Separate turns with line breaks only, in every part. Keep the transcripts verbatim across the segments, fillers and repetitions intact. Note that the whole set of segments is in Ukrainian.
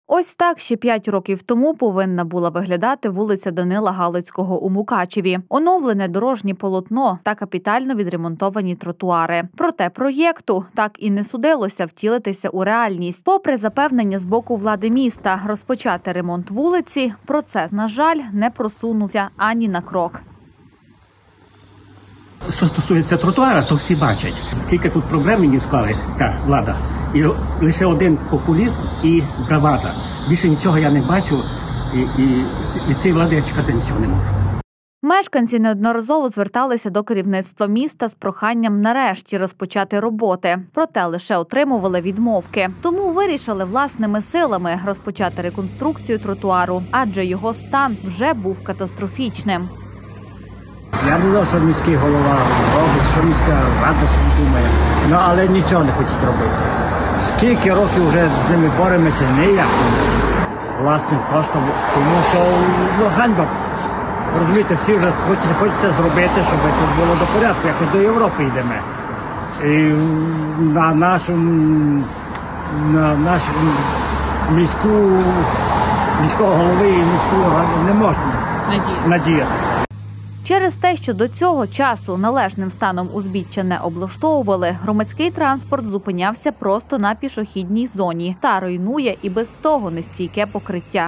Ось так ще п'ять років тому повинна була виглядати вулиця Данила Галицького у Мукачеві. Оновлене дорожнє полотно та капітально відремонтовані тротуари. Проте проєкту так і не судилося втілитися у реальність. Попри запевнення з боку влади міста розпочати ремонт вулиці, процес, на жаль, не просунувся ані на крок.
Що стосується тротуара, то всі бачать, скільки тут проблем мені склали ця влада. І лише один популізм і бравада. Більше нічого я не бачу, і, і від цієї влади я чекати нічого не можу.
Мешканці неодноразово зверталися до керівництва міста з проханням нарешті розпочати роботи. Проте лише отримували відмовки. Тому вирішили власними силами розпочати реконструкцію тротуару, адже його стан вже був катастрофічним.
Я не знав, що міський голова робить, що міська рада собі думає, ну, але нічого не хочуть робити. Скільки років вже з ними боремося, ніяк не можемо. Власним коштом, тому що ну, ганьба. Розумієте, всі вже хочеться, хочеться зробити, щоб тут було до порядку, якось до Європи йдемо. І на нашу, на нашу міську, міського голови і міську раду не можна надіятися.
Через те, що до цього часу належним станом узбіччя не облаштовували, громадський транспорт зупинявся просто на пішохідній зоні та руйнує і без того нестійке покриття.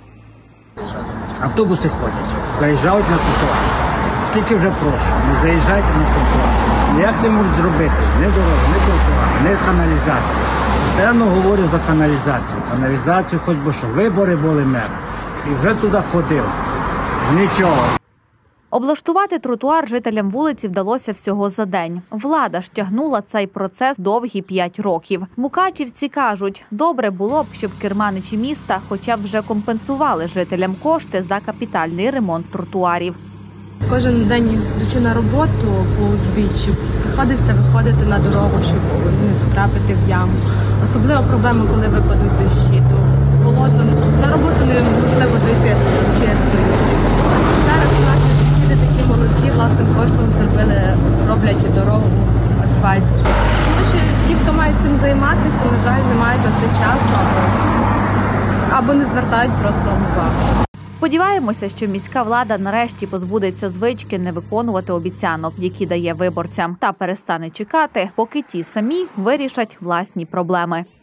Автобуси ходять, заїжджають на тротуар. Скільки вже прошу, не заїжджайте на тротуар. Ніяк не можуть зробити ні дорогу, ні тротуар, ні каналізацію. Постійно говорю за каналізацію. Каналізацію, хоч би що, вибори були мер. І вже туди ходив. Нічого.
Облаштувати тротуар жителям вулиці вдалося всього за день. Влада ж тягнула цей процес довгі п'ять років. Мукачівці кажуть, добре було б, щоб керманичі міста хоча б вже компенсували жителям кошти за капітальний ремонт тротуарів.
Кожен день, йдучи на роботу по узбіччю, приходиться виходити на дорогу, щоб не потрапити в яму. Особливо проблема, коли випадуть дощі, то болото, на роботу неможливо дойти чистою. Зараз наші сусіди такі молодці, власним коштом зробили, роблять дорогу, асфальт. Тому що ті, хто мають цим займатися, на жаль, не мають на це часу або, або не звертають просто увагу.
Сподіваємося, що міська влада нарешті позбудеться звички не виконувати обіцянок, які дає виборцям, та перестане чекати, поки ті самі вирішать власні проблеми.